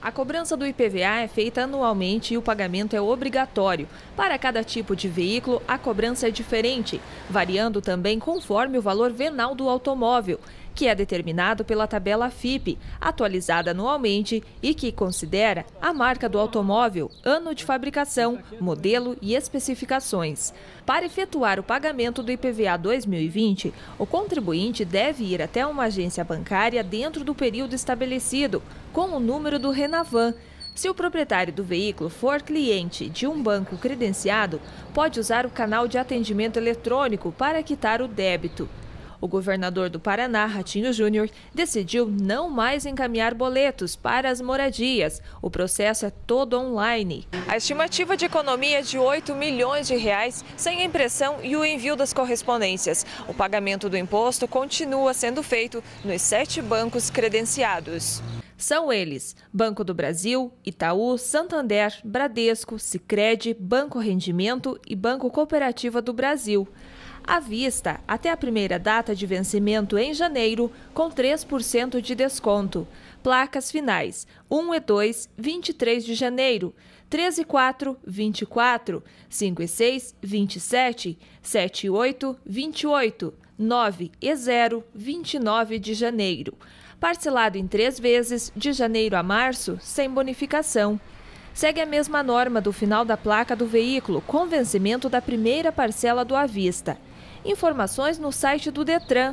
A cobrança do IPVA é feita anualmente e o pagamento é obrigatório. Para cada tipo de veículo, a cobrança é diferente, variando também conforme o valor venal do automóvel, que é determinado pela tabela FIPE, atualizada anualmente e que considera a marca do automóvel, ano de fabricação, modelo e especificações. Para efetuar o pagamento do IPVA 2020, o contribuinte deve ir até uma agência bancária dentro do período estabelecido, com o número do Renavan. Se o proprietário do veículo for cliente de um banco credenciado, pode usar o canal de atendimento eletrônico para quitar o débito. O governador do Paraná, Ratinho Júnior, decidiu não mais encaminhar boletos para as moradias. O processo é todo online. A estimativa de economia é de R$8 milhões sem a impressão e o envio das correspondências. O pagamento do imposto continua sendo feito nos 7 bancos credenciados. São eles: Banco do Brasil, Itaú, Santander, Bradesco, Sicredi, Banco Rendimento e Banco Cooperativa do Brasil. À vista, até a primeira data de vencimento em janeiro, com 3% de desconto. Placas finais: 1 e 2, 23 de janeiro, 3 e 4, 24, 5 e 6, 27, 7 e 8, 28, 9 e 0, 29 de janeiro. Parcelado em 3 vezes, de janeiro a março, sem bonificação. Segue a mesma norma do final da placa do veículo, com vencimento da primeira parcela do à vista. Informações no site do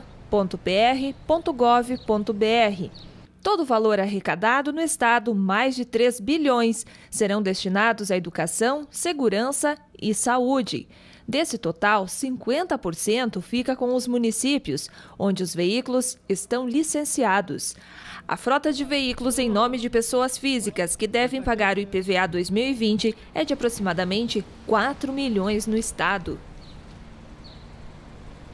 detran.pr.gov.br. Todo o valor arrecadado no estado, mais de 3 bilhões, serão destinados à educação, segurança e saúde. Desse total, 50% fica com os municípios, onde os veículos estão licenciados. A frota de veículos em nome de pessoas físicas que devem pagar o IPVA 2020 é de aproximadamente 4 milhões no estado.